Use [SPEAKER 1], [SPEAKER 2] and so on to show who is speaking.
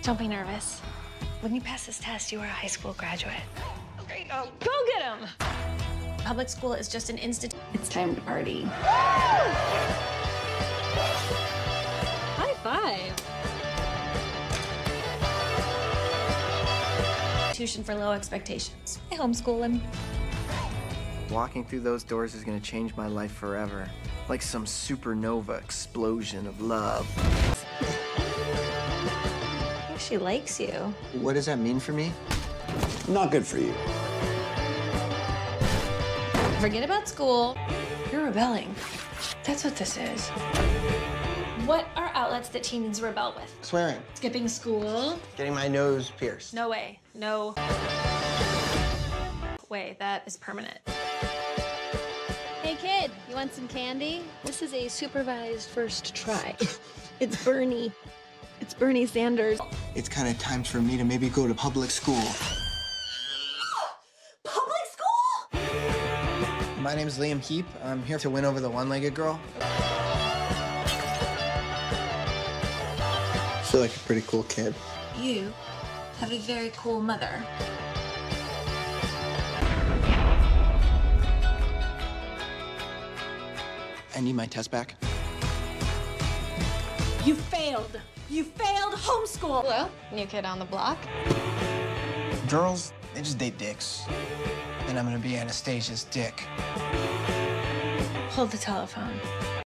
[SPEAKER 1] Don't be nervous. When you pass this test, you are a high school graduate.
[SPEAKER 2] Okay, go get him!
[SPEAKER 1] Public school is just an institution.
[SPEAKER 2] It's time to party. High five.
[SPEAKER 1] For low expectations. I homeschool him.
[SPEAKER 3] Walking through those doors is gonna change my life forever. Like some supernova explosion of love.
[SPEAKER 1] I think she likes you.
[SPEAKER 3] What does that mean for me?
[SPEAKER 4] Not good for you.
[SPEAKER 1] Forget about school. You're rebelling. That's what this is. What are outlets that teens rebel with?
[SPEAKER 3] Swearing.
[SPEAKER 1] Skipping school?
[SPEAKER 3] Getting my nose pierced.
[SPEAKER 1] No way. No way. That is permanent.
[SPEAKER 5] Hey kid, you want some candy? This is a supervised first try. It's Bernie. It's Bernie Sanders.
[SPEAKER 3] It's kind of time for me to maybe go to public school.
[SPEAKER 1] Public school?
[SPEAKER 3] My name's Liam Heap. I'm here to win over the one-legged girl. I feel like a pretty cool kid.
[SPEAKER 1] You have a very cool mother.
[SPEAKER 3] I need my test back.
[SPEAKER 1] You failed. You failed homeschool.
[SPEAKER 5] Hello, new kid on the block.
[SPEAKER 3] Girls, they just date dicks. And I'm gonna be Anastasia's dick.
[SPEAKER 1] Hold the telephone.